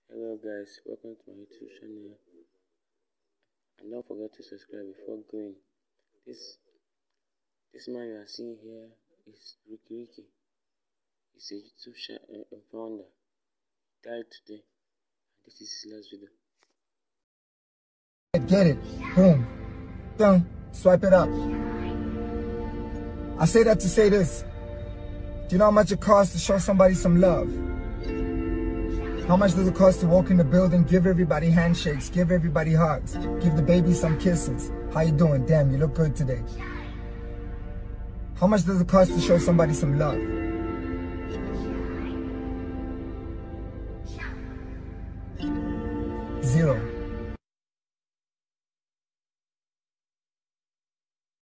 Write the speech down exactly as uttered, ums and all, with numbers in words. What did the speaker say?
Hello guys, welcome to my YouTube channel, and don't forget to subscribe before going. This this man you are seeing here is RIKY. He's a YouTube channel uh, founder. He died today. This is his last video. Get it. Boom. Boom. Swipe it up. I say that to say this. Do you know how much it costs to show somebody some love? How much does it cost to walk in the building, give everybody handshakes, give everybody hugs, give the baby some kisses? How you doing? Damn, you look good today. How much does it cost to show somebody some love? Zero.